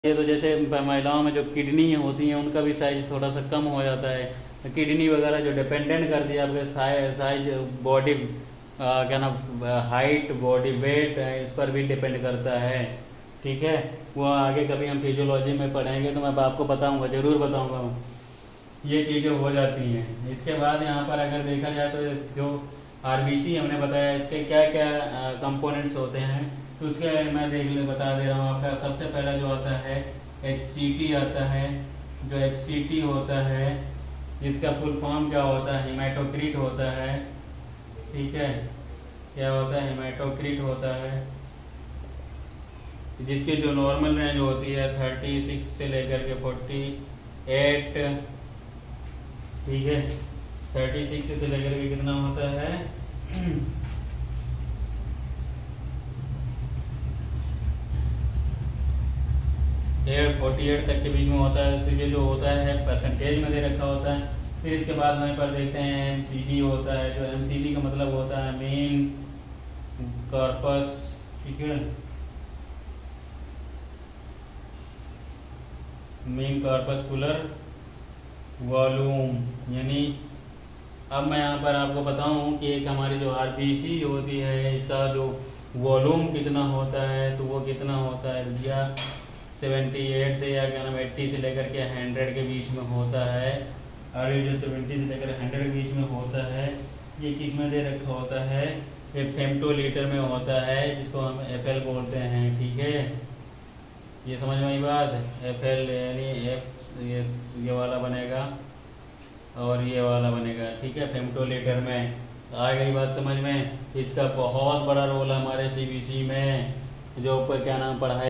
ये तो जैसे महिलाओं में जो किडनी होती हैं उनका भी साइज थोड़ा सा कम हो जाता है। किडनी वगैरह जो डिपेंडेंट करती है आपके साइज बॉडी क्या नाम हाइट बॉडी वेट इस पर भी डिपेंड करता है। ठीक है, वो आगे कभी हम फिजियोलॉजी में पढ़ेंगे तो मैं आपको बताऊंगा, जरूर बताऊंगा। ये चीजें हो जाती हैं। इसके बाद यहाँ पर अगर देखा जाए तो जो आरबीसी हमने बताया इसके क्या क्या कंपोनेंट्स होते हैं, तो उसके मैं बता दे रहा हूँ आपका। सबसे पहला जो आता है HCT आता है। जो HCT होता है इसका फुल फॉर्म क्या होता है, हेमाटोक्रिट होता है। ठीक है, क्या होता है, हेमाटोक्रिट होता है, जिसकी जो नॉर्मल रेंज होती है 36 से लेकर के 48। ठीक है, 36 से लेकर के कितना होता है 48 तक के बीच में होता है। इसलिए जो होता है परसेंटेज में दे रखा होता है। फिर इसके बाद वहीं पर देखते हैं MCD होता है। जो MCD का मतलब होता है मेन कॉर्पस। ठीक है, मेन कॉर्पस्कुलर वॉल्यूम। यानी अब मैं यहाँ पर आपको बताऊं कि एक हमारी जो आरबीसी होती है इसका जो वॉल्यूम कितना होता है, तो वो कितना होता है भैया 78 से या क्या नाम 80 से लेकर के 100 के बीच में होता है। और ये जो 70 से लेकर 100 के बीच में होता है ये किस में दे रखा होता है, ये फेम्टोलीटर में होता है, जिसको हम FL बोलते हैं। ठीक है, ये समझ में आई बात। FL यानी ये वाला बनेगा और ये वाला बनेगा। ठीक है, फेम्टोलीटर में आ गई बात समझ में। इसका बहुत बड़ा रोल है हमारे CBC में, जो ऊपर क्या नाम पढ़ाई